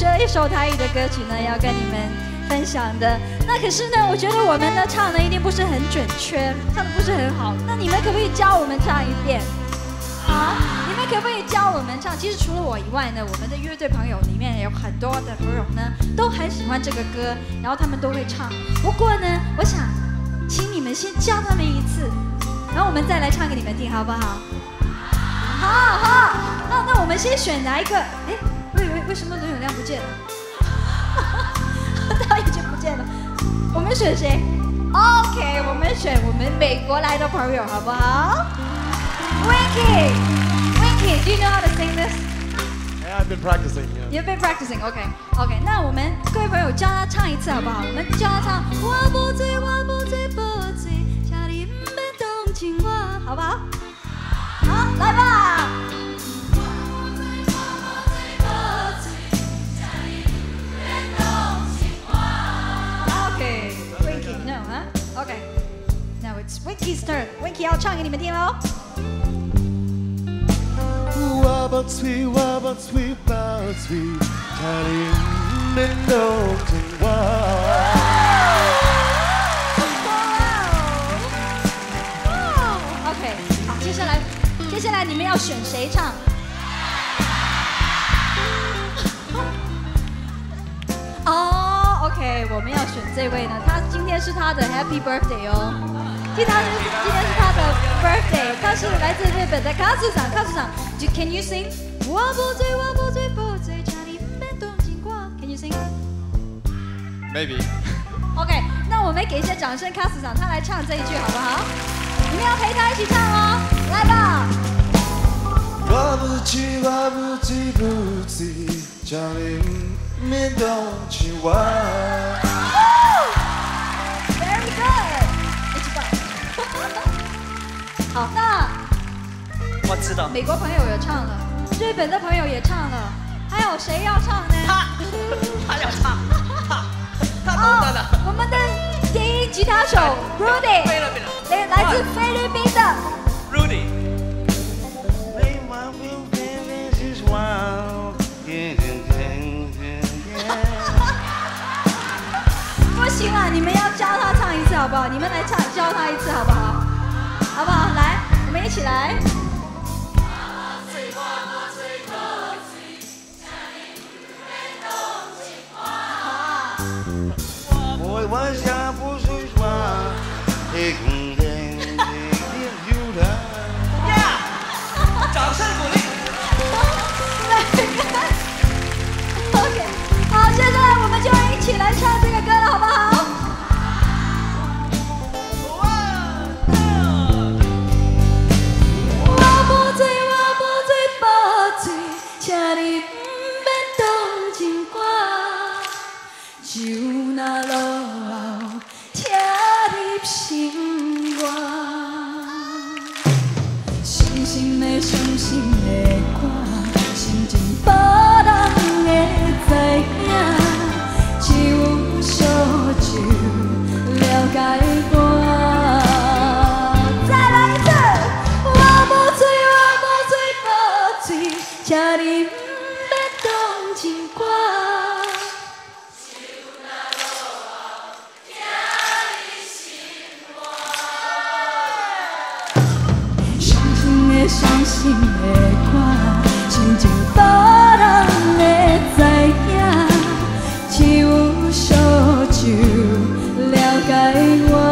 学了一首台语的歌曲呢，要跟你们分享的。那可是呢，我觉得我们呢唱的一定不是很准确，唱的不是很好。那你们可不可以教我们唱一遍？啊，你们可不可以教我们唱？其实除了我以外呢，我们的乐队朋友里面有很多的朋友呢，都很喜欢这个歌，然后他们都会唱。不过呢，我想请你们先教他们一次，然后我们再来唱给你们听，好不好？好，那我们先选哪一个？哎，为什么刘永亮不见了？他已经不见了。我们选谁 ？OK， 我们选我们美国来的朋友，好不好 ？Winky， do you know how to sing this? Yeah, I've been practicing. You've been practicing. OK， 那我们各位朋友教他唱一次好不好？我们教他唱。我不醉，我不醉，不醉，请你别动情我，好不好？好，来吧。OK，Winky no 啊 ，OK，now it's Winky's turn。Winky 要唱给你们听喽。 我不醉，我不醉，不醉，请你别动情我。 OK， 好，接下来你们要选谁唱？哦 ，OK， 我们要选这位呢，他今天是他的 Happy Birthday 哦，今天是他的 Birthday， 他是来自日本的卡祖长，Can you sing？ 我不醉，我不醉，不醉，请你别动情我。Can you sing？ Maybe。OK， 那我们给一些掌声，卡祖长他来唱这一句好不好？你们要陪他一起唱哦，来吧。 我不醉，我不醉，不醉，请你别动情我。 Very good， 一起唱。好，那我知道， 美国朋友也唱了，日本的朋友也唱了，还有谁要唱呢？ 他要唱，他懂得的。 我们的第一吉他手 Rudy， 来自菲律宾的 Rudy。 不行了，你们要教他唱一次好不好？你们来教他一次好不好？好不好？来，我们一起来。 我想不出话，一空间有他。 掌声鼓励。 OK， 好，现在我们就一起来唱这个歌了，好不好？我不醉，我不醉，不醉，请你别动情我，就那路听你心歌，伤心的伤心的歌，心情无人会知影，只有烧酒了解我。再来一次，我不醉，我不醉，不醉，请你别动情我。伤心的歌，心情无人会知影，只有烧酒了解我。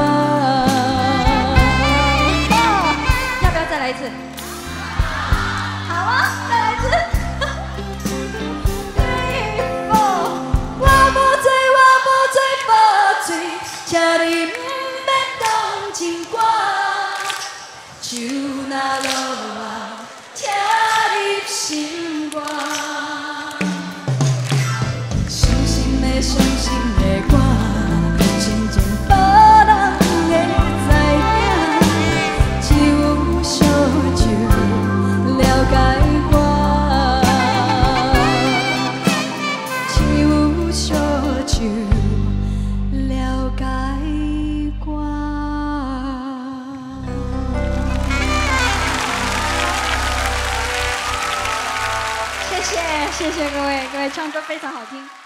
要不要再来一次？好啊，再来一次。3、4，我不醉，我不醉，不醉，请你别动情我。就那路啊，听你心歌，伤心的伤心的歌，心情无人会知影，只有烧酒了解我，只有烧酒了解我。谢谢。 谢谢各位，各位唱歌非常好听。